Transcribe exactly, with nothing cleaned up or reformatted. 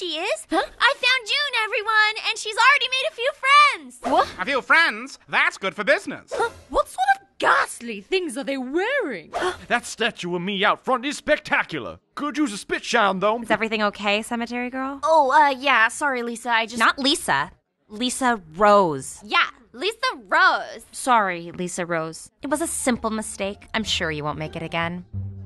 she is. Huh? I found June, everyone, and she's already made a few friends. What? A few friends? That's good for business. Huh? What sort of ghastly things are they wearing? That statue of me out front is spectacular. Could use a spit shine, though. Is everything okay, Cemetery Girl? Oh, uh, yeah, sorry, Lisa, I just... Not Lisa. Lisa Rose. Yeah, Lisa Rose. Sorry, Lisa Rose. It was a simple mistake. I'm sure you won't make it again.